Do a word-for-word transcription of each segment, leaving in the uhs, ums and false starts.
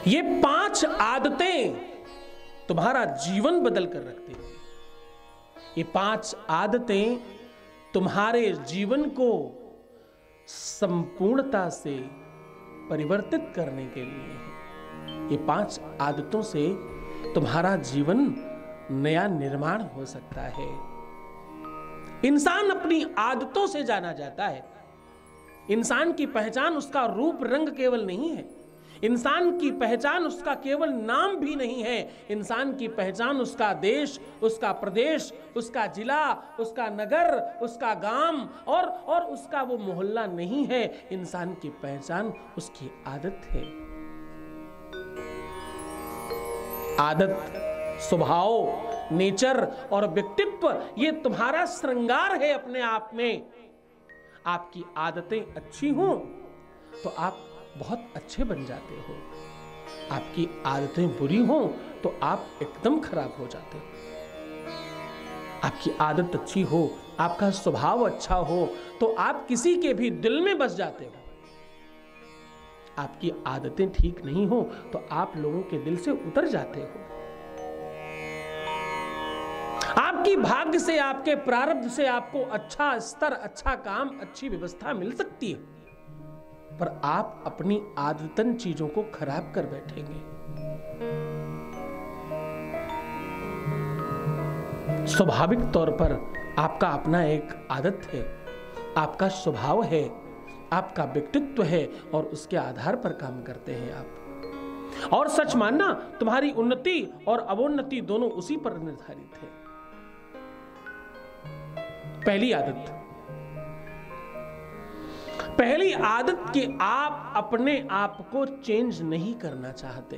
ये पांच आदतें तुम्हारा जीवन बदल कर रखती हैं। ये पांच आदतें तुम्हारे जीवन को संपूर्णता से परिवर्तित करने के लिए हैं। ये पांच आदतों से तुम्हारा जीवन नया निर्माण हो सकता है। इंसान अपनी आदतों से जाना जाता है। इंसान की पहचान उसका रूप रंग केवल नहीं है। इंसान की पहचान उसका केवल नाम भी नहीं है। इंसान की पहचान उसका देश, उसका प्रदेश, उसका जिला, उसका नगर, उसका गांव और और उसका वो मोहल्ला नहीं है। इंसान की पहचान उसकी आदत है। आदत, स्वभाव, नेचर और व्यक्तित्व ये तुम्हारा श्रृंगार है अपने आप में। आपकी आदतें अच्छी हों तो आप बहुत अच्छे बन जाते हो। आपकी आदतें बुरी हों तो आप एकदम खराब हो जाते हो। आपकी आदत अच्छी हो, आपका स्वभाव अच्छा हो तो आप किसी के भी दिल में बस जाते हो। आपकी आदतें ठीक नहीं हो तो आप लोगों के दिल से उतर जाते हो। आपकी भाग्य से, आपके प्रारब्ध से आपको अच्छा स्तर, अच्छा काम, अच्छी व्यवस्था मिल सकती है, पर आप अपनी आदतन चीजों को खराब कर बैठेंगे। स्वाभाविक तौर पर आपका अपना एक आदत है, आपका स्वभाव है, आपका व्यक्तित्व है और उसके आधार पर काम करते हैं आप। और सच मानना, तुम्हारी उन्नति और अवोन्नति दोनों उसी पर निर्धारित है। पहली आदत पहली आदत कि आप अपने आप को चेंज नहीं करना चाहते।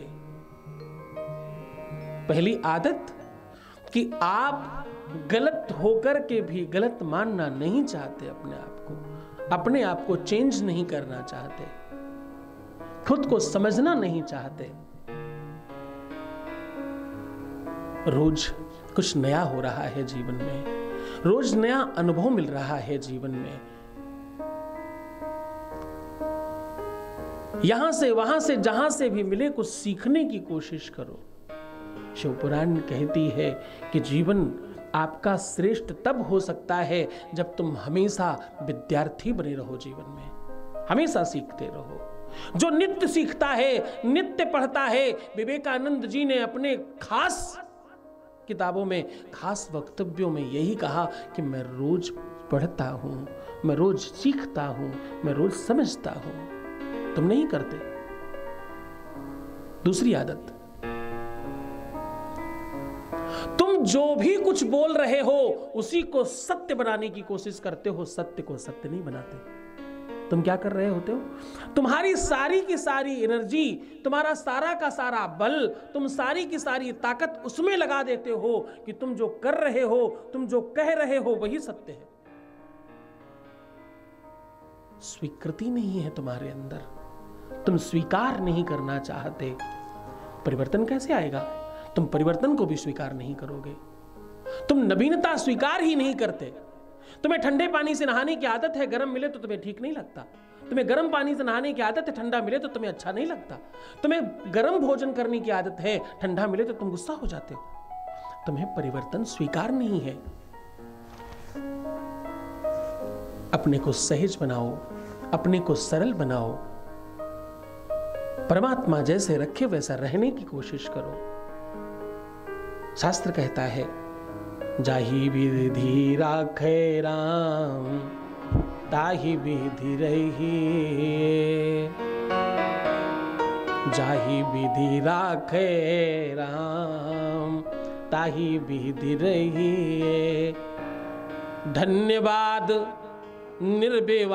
पहली आदत कि आप गलत होकर के भी गलत मानना नहीं चाहते। अपने आप को अपने आप को चेंज नहीं करना चाहते। खुद को समझना नहीं चाहते। रोज कुछ नया हो रहा है जीवन में, रोज नया अनुभव मिल रहा है जीवन में। यहां से वहां से जहां से भी मिले कुछ सीखने की कोशिश करो। शिवपुराण कहती है कि जीवन आपका श्रेष्ठ तब हो सकता है जब तुम हमेशा विद्यार्थी बने रहो। जीवन में हमेशा सीखते रहो। जो नित्य सीखता है, नित्य पढ़ता है। विवेकानंद जी ने अपने खास किताबों में, खास वक्तव्यों में यही कहा कि मैं रोज पढ़ता हूं, मैं रोज सीखता हूं, मैं रोज समझता हूं। तुम नहीं करते। दूसरी आदत, तुम जो भी कुछ बोल रहे हो उसी को सत्य बनाने की कोशिश करते हो, सत्य को सत्य नहीं बनाते। तुम क्या कर रहे होते हो? तुम्हारी सारी की सारी एनर्जी, तुम्हारा सारा का सारा बल, तुम सारी की सारी ताकत उसमें लगा देते हो कि तुम जो कर रहे हो, तुम जो कह रहे हो वही सत्य है। स्वीकृति नहीं है तुम्हारे अंदर, तुम स्वीकार नहीं करना चाहते। परिवर्तन कैसे आएगा? तुम परिवर्तन को भी स्वीकार नहीं करोगे। तुम नवीनता स्वीकार ही नहीं करते। तुम्हें ठंडे पानी से नहाने की आदत है, गर्म मिले तो तुम्हें ठीक नहीं लगता। तुम्हें गर्म पानी से नहाने की आदत है, ठंडा मिले तो तुम्हें अच्छा नहीं लगता। तुम्हें गर्म भोजन करने की आदत है, ठंडा मिले तो तुम गुस्सा हो जाते हो। तुम्हें परिवर्तन स्वीकार नहीं है। अपने को सहज बनाओ, अपने को सरल बनाओ। परमात्मा जैसे रखे वैसा रहने की कोशिश करो। शास्त्र कहता है, जाहि विधि राखे राम, ताहि विधि रही। जाहि विधि राखे राम, ताहि विधि रही। धन्यवाद निर्विवाद।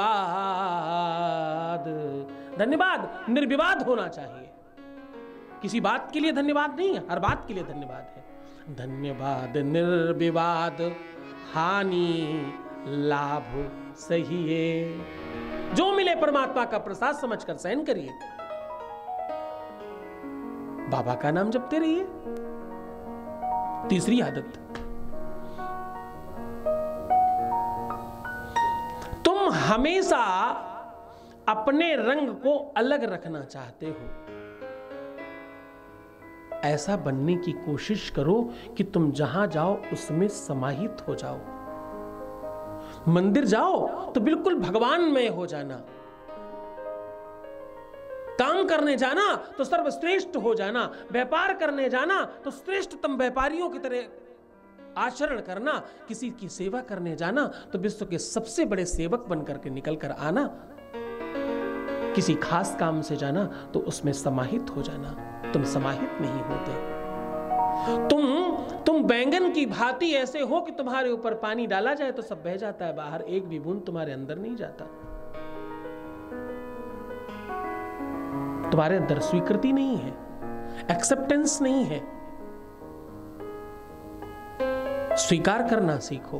धन्यवाद निर्विवाद होना चाहिए। किसी बात के लिए धन्यवाद नहीं है, हर बात के लिए धन्यवाद है। धन्यवाद निर्विवाद, हानि लाभ सहिए। जो मिले परमात्मा का प्रसाद समझकर सहन करिए। बाबा का नाम जपते रहिए। तीसरी आदत, तुम हमेशा अपने रंग को अलग रखना चाहते हो। ऐसा बनने की कोशिश करो कि तुम जहां जाओ उसमें समाहित हो जाओ। मंदिर जाओ तो बिल्कुल भगवान में हो जाना, काम करने जाना तो सर्वश्रेष्ठ हो जाना, व्यापार करने जाना तो श्रेष्ठतम व्यापारियों की तरह आचरण करना, किसी की सेवा करने जाना तो विश्व के सबसे बड़े सेवक बनकर के निकल कर आना, किसी खास काम से जाना तो उसमें समाहित हो जाना। तुम समाहित नहीं होते। तुम तुम बैंगन की भांति ऐसे हो कि तुम्हारे ऊपर पानी डाला जाए तो सब बह जाता है बाहर, एक भी बूंद तुम्हारे अंदर नहीं जाता। तुम्हारे अंदर स्वीकृति नहीं है, एक्सेप्टेंस नहीं है। स्वीकार करना सीखो।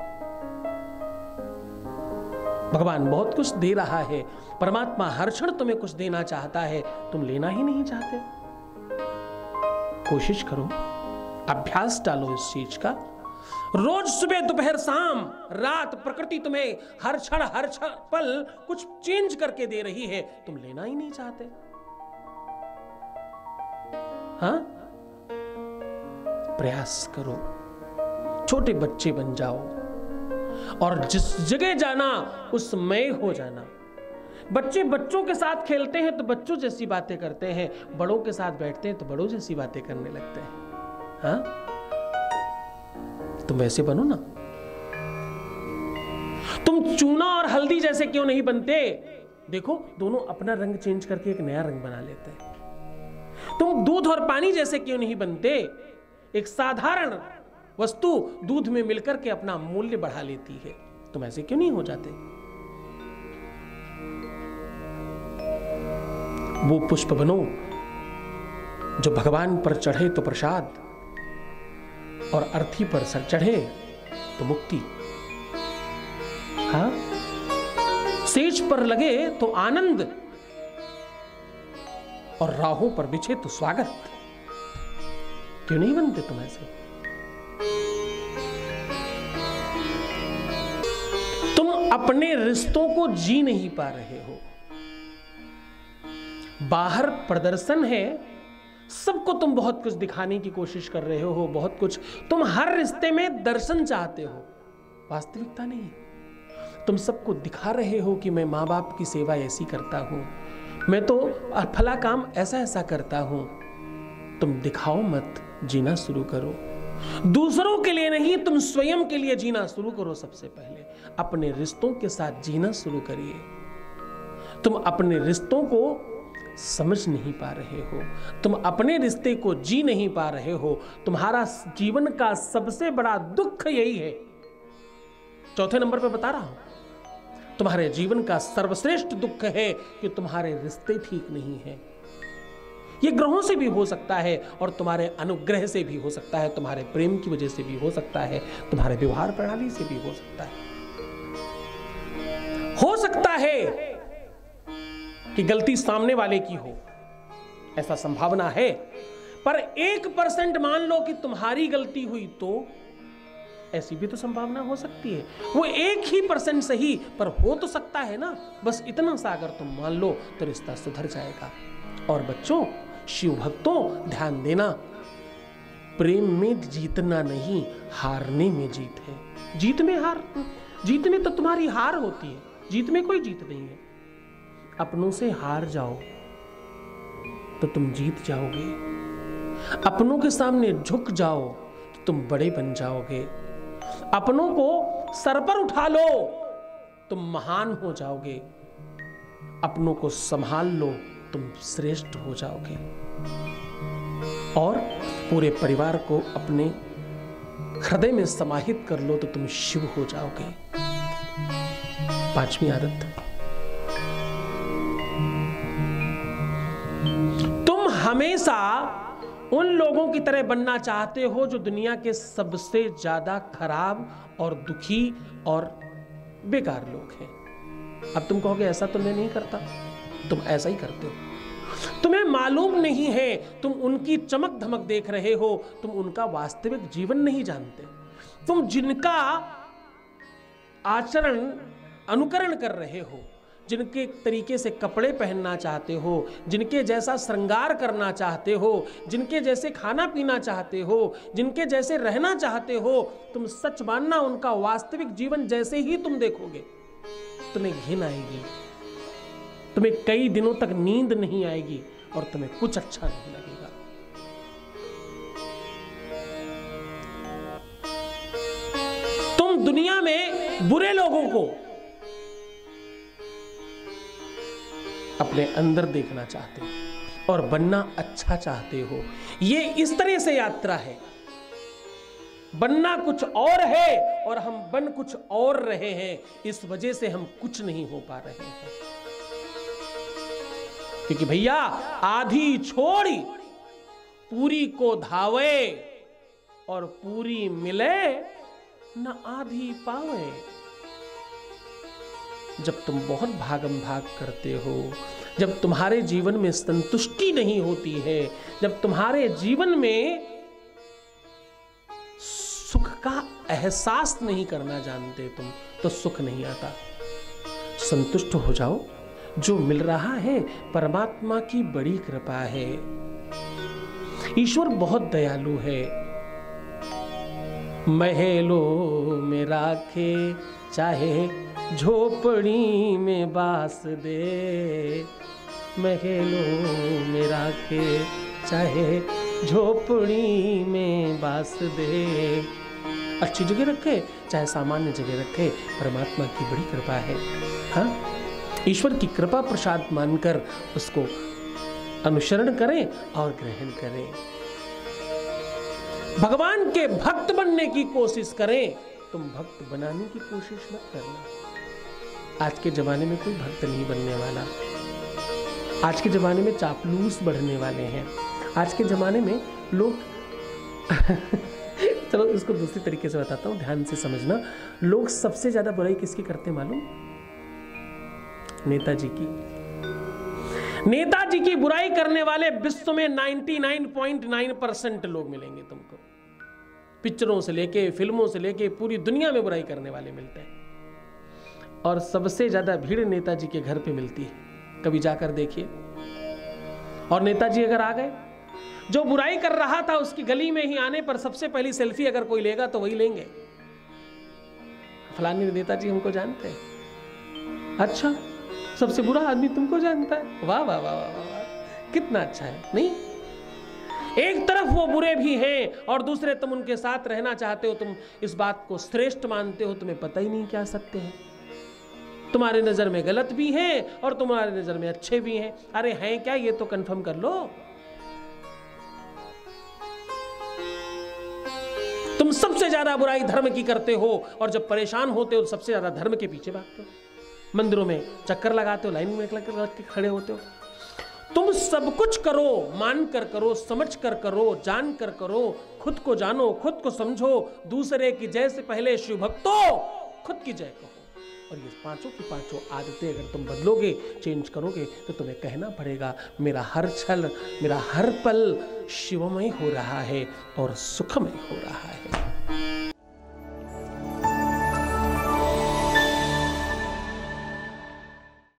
भगवान बहुत कुछ दे रहा है, परमात्मा हर क्षण तुम्हें कुछ देना चाहता है, तुम लेना ही नहीं चाहते। कोशिश करो, अभ्यास डालो इस चीज का। रोज सुबह दोपहर शाम रात प्रकृति तुम्हें हर क्षण हर क्षण पल कुछ चेंज करके दे रही है, तुम लेना ही नहीं चाहते। हाँ, प्रयास करो, छोटे बच्चे बन जाओ और जिस जगह जाना उसमें हो जाना। बच्चे बच्चों के साथ खेलते हैं तो बच्चों जैसी बातें करते हैं, बड़ों के साथ बैठते हैं तो बड़ों जैसी बातें करने लगते हैं। हाँ, तुम वैसे बनो ना। तुम चूना और हल्दी जैसे क्यों नहीं बनते? देखो, दोनों अपना रंग चेंज करके एक नया रंग बना लेते हैं। तुम दूध और पानी जैसे क्यों नहीं बनते? एक साधारण वस्तु दूध में मिलकर के अपना मूल्य बढ़ा लेती है। तुम ऐसे क्यों नहीं हो जाते? वो पुष्प बनो जो भगवान पर चढ़े तो प्रसाद और अर्थी पर सर चढ़े तो मुक्ति। हाँ, सेज पर लगे तो आनंद और राहों पर बिछे तो स्वागत। क्यों नहीं बनते तुम ऐसे? तुम अपने रिश्तों को जी नहीं पा रहे हो। बाहर प्रदर्शन है, सबको तुम बहुत कुछ दिखाने की कोशिश कर रहे हो, बहुत कुछ। तुम हर रिश्ते में दर्शन चाहते हो, वास्तविकता नहीं। तुम सबको दिखा रहे हो कि मैं माँ बाप की सेवा ऐसी करता हूं, मैं तो फला काम ऐसा ऐसा करता हूं। तुम दिखाओ मत, जीना शुरू करो। दूसरों के लिए नहीं, तुम स्वयं के लिए जीना शुरू करो। सबसे पहले अपने रिश्तों के साथ जीना शुरू करिए। तुम अपने रिश्तों को समझ नहीं पा रहे हो, तुम अपने रिश्ते को जी नहीं पा रहे हो। तुम्हारा जीवन का सबसे बड़ा दुख यही है। चौथे नंबर पे बता रहा हूं, तुम्हारे जीवन का सर्वश्रेष्ठ दुख है कि तुम्हारे रिश्ते ठीक नहीं है। ये ग्रहों से भी हो सकता है और तुम्हारे अनुग्रह से भी हो सकता है, तुम्हारे प्रेम की वजह से भी हो सकता है, तुम्हारे व्यवहार प्रणाली से भी हो सकता है। हो सकता है कि गलती सामने वाले की हो, ऐसा संभावना है। पर एक परसेंट मान लो कि तुम्हारी गलती हुई तो ऐसी भी तो संभावना हो सकती है। वो एक ही परसेंट सही, पर हो तो सकता है ना। बस इतना सा अगर तुम मान लो तो रिश्ता सुधर जाएगा। और बच्चों, शिव भक्तों, ध्यान देना, प्रेम में जीतना नहीं, हारने में जीत है। जीत में हार, जीत में तो तुम्हारी हार होती है, जीत में कोई जीत नहीं है। अपनों से हार जाओ तो तुम जीत जाओगे। अपनों के सामने झुक जाओ तो तुम बड़े बन जाओगे। अपनों को सर पर उठा लो, तुम महान हो जाओगे। अपनों को संभाल लो, तुम श्रेष्ठ हो जाओगे। और पूरे परिवार को अपने हृदय में समाहित कर लो तो तुम शिव हो जाओगे। पांचवी आदत, तुम हमेशा उन लोगों की तरह बनना चाहते हो जो दुनिया के सबसे ज्यादा खराब और दुखी और बेकार लोग हैं। अब तुम कहोगे ऐसा तो मैं नहीं करता, तुम ऐसा ही करते हो। तुम्हें मालूम नहीं है, तुम उनकी चमक धमक देख रहे हो, तुम उनका वास्तविक जीवन नहीं जानते। तुम जिनका आचरण अनुकरण कर रहे हो, जिनके तरीके से कपड़े पहनना चाहते हो, जिनके जैसा श्रृंगार करना चाहते हो, जिनके जैसे खाना पीना चाहते हो, जिनके जैसे रहना चाहते हो, तुम सच मानना उनका वास्तविक जीवन जैसे ही तुम देखोगे, तुम्हें घिन आएगी, तुम्हें कई दिनों तक नींद नहीं आएगी और तुम्हें कुछ अच्छा नहीं लगेगा। तुम दुनिया में बुरे लोगों को अपने अंदर देखना चाहते हो और बनना अच्छा चाहते हो। ये इस तरह से यात्रा है, बनना कुछ और है और हम बन कुछ और रहे हैं, इस वजह से हम कुछ नहीं हो पा रहे हैं। क्योंकि भैया आधी छोड़ी पूरी को धावे और पूरी मिले न आधी पावे। जब तुम बहुत भागम भाग करते हो, जब तुम्हारे जीवन में संतुष्टि नहीं होती है, जब तुम्हारे जीवन में सुख का एहसास नहीं करना जानते तुम, तो सुख नहीं आता। संतुष्ट हो जाओ, जो मिल रहा है परमात्मा की बड़ी कृपा है। ईश्वर बहुत दयालु है। महलों में राखे चाहे झोपड़ी में बास दे, महलों में राखे चाहे झोपड़ी में बास दे। अच्छी जगह रखे चाहे सामान्य जगह रखे, परमात्मा की बड़ी कृपा है। हाँ, ईश्वर की कृपा प्रसाद मानकर उसको अनुसरण करें और ग्रहण करें। भगवान के भक्त बनने की कोशिश करें, तुम भक्त बनाने की कोशिश मत करना। आज के जमाने में कोई भक्त नहीं बनने वाला। आज के जमाने में चापलूस बढ़ने वाले हैं। आज के जमाने में लोग चलो इसको दूसरी तरीके से बताता हूं, ध्यान से समझना। लोग सबसे ज्यादा बुराई किसकी करते मालूम? नेताजी की। नेताजी की बुराई करने वाले विश्व में निन्यानवे पॉइंट नौ परसेंट लोग मिलेंगे तुमको। पिक्चरों से लेके, फिल्मों से लेके पूरी दुनिया में बुराई करने वाले मिलते हैं। और सबसे ज्यादा भीड़ नेताजी के घर पे मिलती है। कभी जाकर देखिए। और नेताजी अगर आ गए, जो बुराई कर रहा था उसकी गली में ही आने पर सबसे पहली सेल्फी अगर कोई लेगा तो वही लेंगे। फलानी नेताजी हमको जानते हैं। अच्छा, सबसे बुरा आदमी तुमको जानता है? वाह वाह वाह वाह वाह, कितना अच्छा है। नहीं, एक तरफ वो बुरे भी हैं और दूसरे तुम उनके साथ रहना चाहते हो। तुम इस बात को श्रेष्ठ मानते हो, तुम्हें पता ही नहीं क्या सत्य है। तुम्हारे नजर में गलत भी हैं और तुम्हारे नजर में अच्छे भी हैं। अरे हैं क्या, ये तो कंफर्म कर लो। तुम सबसे ज्यादा बुराई धर्म की करते हो और जब परेशान होते हो सबसे ज्यादा धर्म के पीछे भागते हो। मंदिरों में चक्कर लगाते हो, लाइन में लग के खड़े होते हो। तुम सब कुछ करो, मान कर करो, समझ कर करो, जान कर करो। खुद को जानो, खुद को समझो, दूसरे की जय से पहले शिव भक्तो खुद की जय कहो। और ये पांचों की पांचों आदतें अगर तुम बदलोगे, चेंज करोगे, तो तुम्हें कहना पड़ेगा मेरा हर क्षण, मेरा हर पल शिवमय हो रहा है और सुखमय हो रहा है।